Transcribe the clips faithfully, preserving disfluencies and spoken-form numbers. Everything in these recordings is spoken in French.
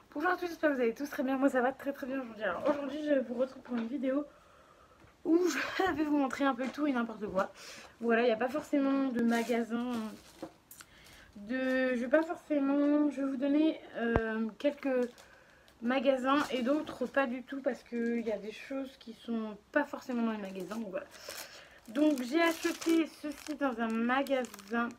Bonjour à tous, j'espère que vous allez tous très bien. Moi ça va très très bien aujourd'hui. Alors aujourd'hui je vous retrouve pour une vidéo où je vais vous montrer un peu tout et n'importe quoi. Voilà, il n'y a pas forcément de magasin. De... Je vais pas forcément. Je vais vous donner euh, quelques magasins et d'autres pas du tout parce qu'il y a des choses qui sont pas forcément dans les magasins. Donc voilà. Donc j'ai acheté ceci dans un magasin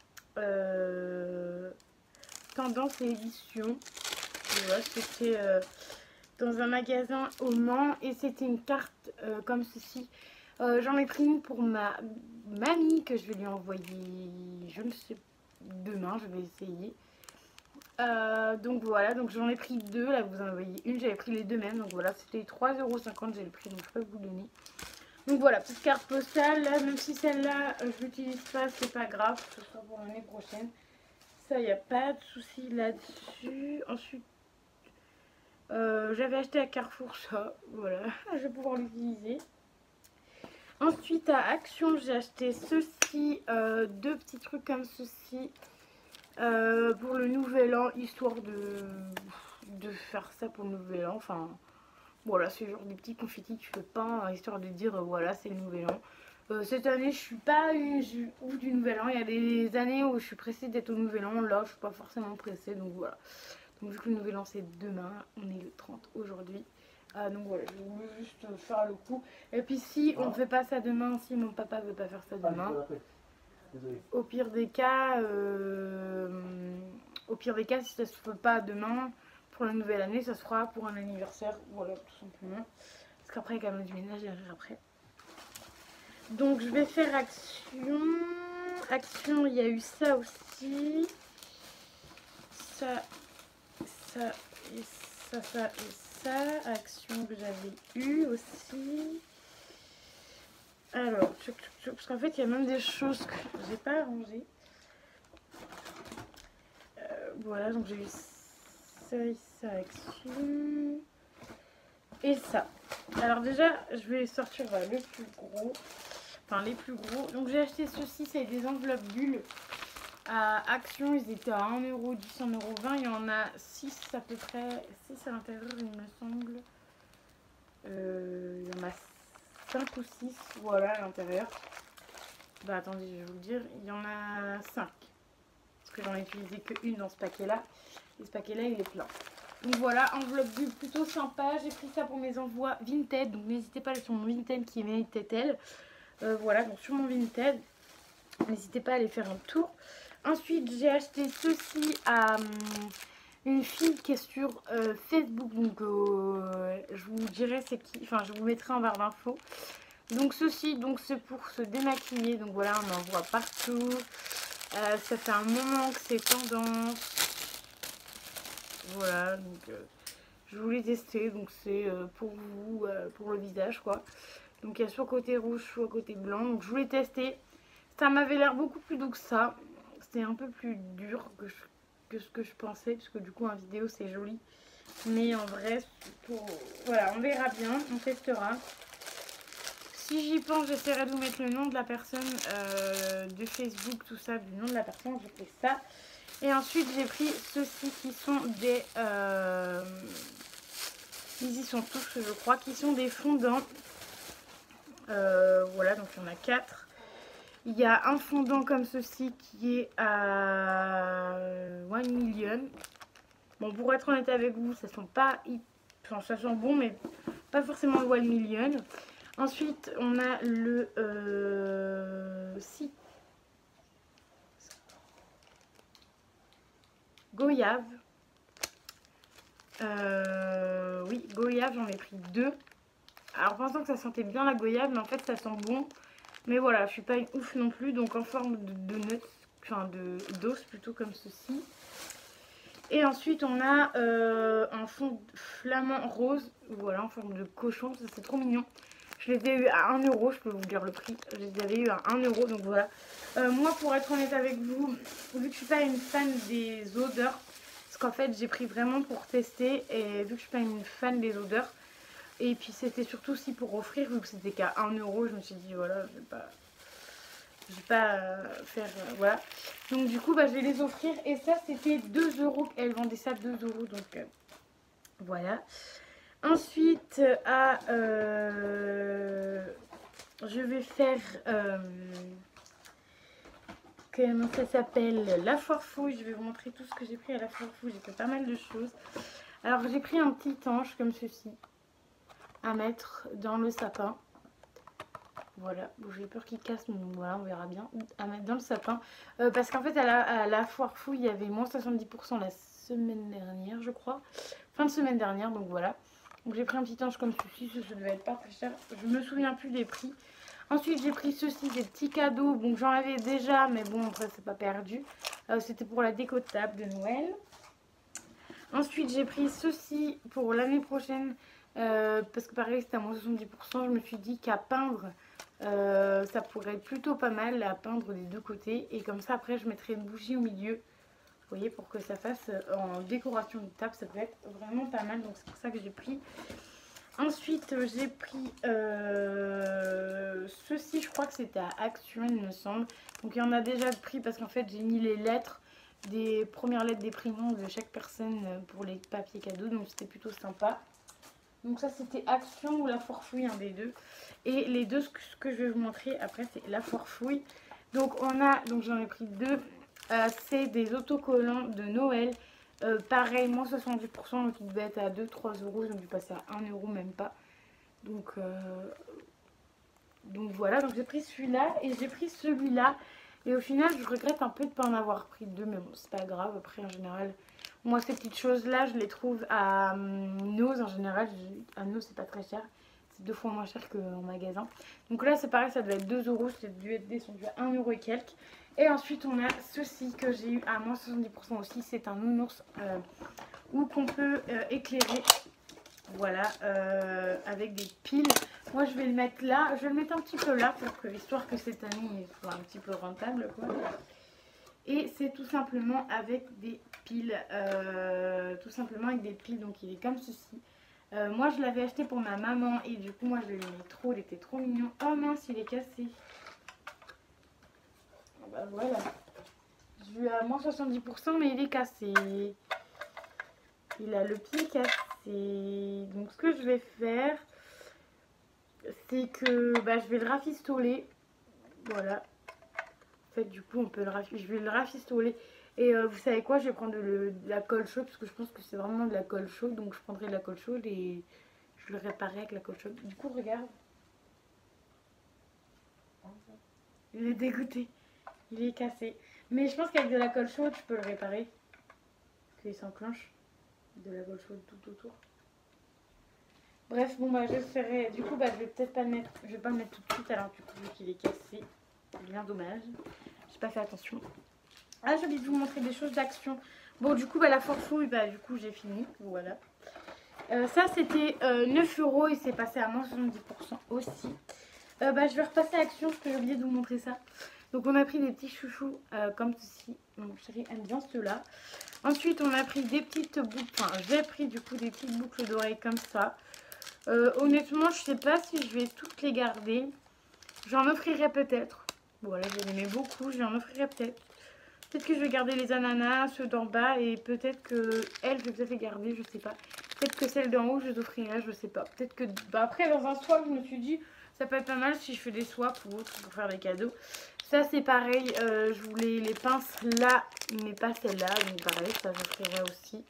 euh, Tendance et Édition. Voilà, c'était euh, dans un magasin au Mans et c'était une carte euh, comme ceci. Euh, J'en ai pris une pour ma mamie que je vais lui envoyer, je ne sais, demain, je vais essayer. Euh, donc voilà, donc j'en ai pris deux, là vous en envoyez une, j'avais pris les deux mêmes, donc voilà, c'était trois euros cinquante, j'ai le prix, donc je peux vous donner. Donc voilà, petite carte postale, là, même si celle-là euh, je l'utilise pas, c'est pas grave, ce sera pour l'année prochaine. Ça, il n'y a pas de souci là-dessus. Ensuite, Euh, j'avais acheté à Carrefour ça, voilà, je vais pouvoir l'utiliser. Ensuite à Action j'ai acheté ceci, euh, deux petits trucs comme ceci euh, pour le nouvel an, histoire de, de faire ça pour le nouvel an. Enfin voilà, c'est genre des petits confettis que tu fais pas, histoire de dire euh, voilà c'est le nouvel an. Euh, cette année je suis pas une ouf du nouvel an, il y a des années où je suis pressée d'être au nouvel an, là je suis pas forcément pressée, donc voilà. Donc vu que le nouvel an c'est demain, on est le trente aujourd'hui. Ah, donc voilà, je voulais juste faire le coup. Et puis si on ne fait pas ça demain, si mon papa veut pas faire ça demain, au pire des cas, euh, au pire des cas, si ça se fait pas demain pour la nouvelle année, ça se fera pour un anniversaire, voilà tout simplement. Parce qu'après, il y a quand même du ménage derrière après. Donc je vais faire Action. Action, il y a eu ça aussi. Ça. Ça et ça, ça et ça. Action que j'avais eu aussi. Alors, parce qu'en fait, il y a même des choses que j'ai pas arrangées. Euh, voilà, donc j'ai eu ça et ça, Action. Et ça. Alors déjà, je vais sortir bah, le plus gros. Enfin, les plus gros. Donc j'ai acheté ceci, c'est des enveloppes bulles. À Action, ils étaient à un euro dix, un euro vingt. Il y en a six à peu près. six à l'intérieur, il me semble. Euh, il y en a cinq ou six, voilà, à l'intérieur. Bah attendez, je vais vous le dire. Il y en a cinq. Parce que j'en ai utilisé qu'une dans ce paquet-là. Et ce paquet-là, il est plein. Donc voilà, enveloppe bulle plutôt sympa. J'ai pris ça pour mes envois Vinted. Donc n'hésitez pas à aller sur mon Vinted qui est Méritetel. Euh, voilà, donc sur mon Vinted. N'hésitez pas à aller faire un tour. Ensuite, j'ai acheté ceci à hum, une fille qui est sur euh, Facebook. Donc, euh, je vous dirai c'est qui. Enfin, je vous mettrai en barre d'infos. Donc, ceci, donc c'est pour se démaquiller. Donc, voilà, on en voit partout. Euh, ça fait un moment que c'est tendance. Voilà, donc euh, je voulais tester. Donc, c'est euh, pour vous, euh, pour le visage, quoi. Donc, il y a soit côté rouge, soit côté blanc. Donc, je voulais tester. Ça m'avait l'air beaucoup plus doux que ça. C'était un peu plus dur que, je, que ce que je pensais. Parce que du coup en vidéo c'est joli. Mais en vrai, pour... voilà, on verra bien. On testera. Si j'y pense, j'essaierai de vous mettre le nom de la personne euh, de Facebook, tout ça, du nom de la personne. J'ai fait ça. Et ensuite j'ai pris ceux-ci qui sont des... Euh, ils y sont tous je crois. Qui sont des fondants. Euh, voilà, donc il y en a quatre. Il y a un fondant comme ceci qui est à one million. Bon, pour être honnête avec vous, ça sent pas... Enfin, ça sent bon, mais pas forcément le one million. Ensuite, on a le... Euh, si. Goyave. Euh, oui, goyave, j'en ai pris deux. Alors, pensant que ça sentait bien la goyave, mais en fait, ça sent bon. Mais voilà, je suis pas une ouf non plus, donc en forme de, de nuts, enfin de d'os plutôt comme ceci. Et ensuite on a euh, un fond flamand rose, voilà, en forme de cochon, ça c'est trop mignon. Je les ai eu à un euro, je peux vous dire le prix, je les avais eu à un euro, donc voilà. Euh, moi pour être honnête avec vous, vu que je suis pas une fan des odeurs, parce qu'en fait j'ai pris vraiment pour tester, et vu que je suis pas une fan des odeurs, et puis c'était surtout aussi pour offrir, vu que c'était qu'à un euro, je me suis dit voilà, je vais pas, je vais pas euh, faire, euh, voilà. Donc du coup, bah, je vais les offrir, et ça c'était deux euros, elle vendait ça deux euros, donc euh, Voilà. Ensuite, à, euh, je vais faire, euh, comment ça s'appelle, la foire fouille. Je vais vous montrer tout ce que j'ai pris à la foire fouille. J'ai fait pas mal de choses. Alors, j'ai pris un petit ange comme ceci à mettre dans le sapin. Voilà, bon, j'ai peur qu'il casse, mais voilà, on verra bien. À mettre dans le sapin. Euh, parce qu'en fait, à la, à la foire fouille, il y avait moins soixante-dix pour cent la semaine dernière, je crois. Fin de semaine dernière, donc voilà. Donc j'ai pris un petit ange comme ceci, ça devait être pas très cher. Je me souviens plus des prix. Ensuite, j'ai pris ceci, des petits cadeaux. Bon, j'en avais déjà, mais bon, après, c'est pas perdu. Euh, C'était pour la déco de table de Noël. Ensuite, j'ai pris ceci pour l'année prochaine. Euh, parce que pareil, c'était à moins soixante-dix pour cent. Je me suis dit qu'à peindre, euh, ça pourrait être plutôt pas mal à peindre des deux côtés. Et comme ça, après, je mettrai une bougie au milieu. Vous voyez, pour que ça fasse en décoration de table, ça peut être vraiment pas mal. Donc, c'est pour ça que j'ai pris. Ensuite, j'ai pris euh, ceci, je crois que c'était à Action, il me semble. Donc, il y en a déjà de prix parce qu'en fait, j'ai mis les lettres, des premières lettres des prénoms de chaque personne pour les papiers cadeaux. Donc, c'était plutôt sympa. Donc, ça, c'était Action ou la Forfouille, un des deux. Et les deux, ce que, ce que je vais vous montrer après, c'est la Forfouille. Donc, on a, donc j'en ai pris deux. Euh, c'est des autocollants de Noël. Euh, pareil, moins soixante-dix pour cent, donc il devait être à deux trois euros. Ils ont dû passer à un euro, même pas. Donc, euh, donc voilà, donc j'ai pris celui-là et j'ai pris celui-là. Et au final, je regrette un peu de ne pas en avoir pris deux, mais bon, c'est pas grave. Après, en général, moi, ces petites choses-là, je les trouve à hum, Nose. En général, je, à Nose, c'est pas très cher. C'est deux fois moins cher qu'en magasin. Donc là, c'est pareil, ça doit être deux euros. C'est dû être descendu à un euro et quelques. Et ensuite, on a ceci que j'ai eu à moins soixante-dix pour cent aussi. C'est un nounours euh, où qu'on peut euh, éclairer. Voilà, euh, avec des piles. Moi, je vais le mettre là. Je vais le mettre un petit peu là pour que, histoire que cette année il soit un petit peu rentable, quoi. Et c'est tout simplement avec des piles. Euh, tout simplement avec des piles. Donc, il est comme ceci. Euh, moi, je l'avais acheté pour ma maman. Et du coup, moi, je l'aimais trop. Il était trop mignon. Oh mince, il est cassé. Bah voilà. Je lui ai à moins soixante-dix pour cent, mais il est cassé. Il a le pied cassé. Donc, ce que je vais faire, c'est que bah, je vais le rafistoler. Voilà. En fait, du coup, on peut le raf... je vais le rafistoler. Et euh, vous savez quoi, je vais prendre de, le... de la colle chaude parce que je pense que c'est vraiment de la colle chaude. Donc, je prendrai de la colle chaude et je le réparerai avec la colle chaude. Du coup, regarde. Il est dégoûté. Il est cassé. Mais je pense qu'avec de la colle chaude, je peux le réparer. Parce qu'il s'enclenche de la colle chaude tout autour. Bref, bon bah je ferai. Du coup, bah je vais peut-être pas le mettre. Je vais pas le mettre tout de suite alors du coup vu qu'il est cassé. C'est bien dommage. J'ai pas fait attention. Ah, j'ai oublié de vous montrer des choses d'action. Bon, du coup, bah la forfouille, bah du coup j'ai fini. Voilà. Euh, ça c'était euh, neuf euros et c'est passé à moins soixante-dix pour cent aussi. Euh, bah je vais repasser à Action parce que j'ai oublié de vous montrer ça. Donc on a pris des petits chouchous euh, comme ceci. Mon chéri aime bien ceux-là. Ensuite on a pris des petites boucles. Enfin j'ai pris du coup des petites boucles d'oreilles comme ça. Euh, honnêtement je sais pas si je vais toutes les garder. J'en offrirai peut-être. Voilà, je les aimais beaucoup. J'en offrirai peut-être. Peut-être que je vais garder les ananas, ceux d'en bas. Et peut-être que elles, je vais peut-être les garder, je sais pas. Peut-être que celles d'en haut, je les offrirai, je sais pas. Peut-être que... Bah, après, dans un swap, je me suis dit, ça peut être pas mal si je fais des swaps ou autre pour faire des cadeaux. Ça, c'est pareil. Euh, je voulais les pinces là, mais pas celles-là. Donc pareil, ça, j'offrirai aussi.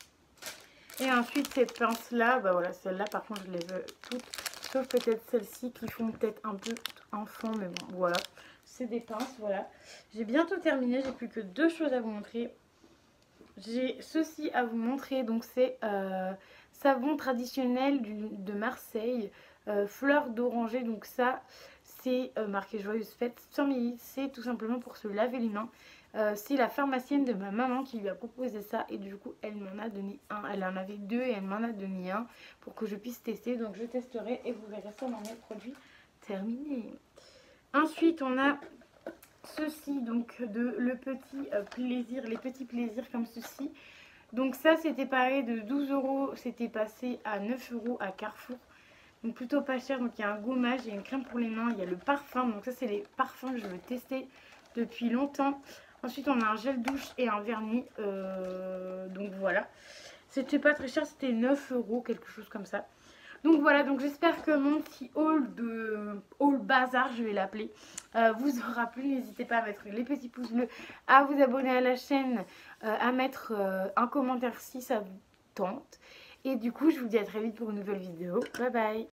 Et ensuite, ces pinces-là, bah voilà, celles-là, par contre, je les veux toutes. Sauf peut-être celles-ci qui font peut-être un peu enfant, mais bon, voilà. C'est des pinces, voilà. J'ai bientôt terminé, j'ai plus que deux choses à vous montrer. J'ai ceci à vous montrer, donc c'est euh, savon traditionnel du, de Marseille, euh, fleur d'oranger. Donc ça, c'est euh, marqué Joyeuse Fête, cent millilitres, c'est tout simplement pour se laver les mains. Euh, c'est la pharmacienne de ma maman qui lui a proposé ça et du coup elle m'en a donné un. Elle en avait deux et elle m'en a donné un pour que je puisse tester. Donc je testerai et vous verrez ça dans mes produits terminés. Ensuite on a ceci, donc de le petit euh, plaisir, les petits plaisirs comme ceci. Donc ça c'était pareil de douze euros, c'était passé à neuf euros à Carrefour. Donc plutôt pas cher. Donc il y a un gommage, il y a une crème pour les mains, il y a le parfum. Donc ça c'est les parfums que je veux tester depuis longtemps. Ensuite on a un gel douche et un vernis. Euh, donc voilà. C'était pas très cher, c'était neuf euros, quelque chose comme ça. Donc voilà, donc j'espère que mon petit haul de haul bazar, je vais l'appeler, euh, vous aura plu. N'hésitez pas à mettre les petits pouces bleus, à vous abonner à la chaîne, euh, à mettre euh, un commentaire si ça vous tente. Et du coup, je vous dis à très vite pour une nouvelle vidéo. Bye bye.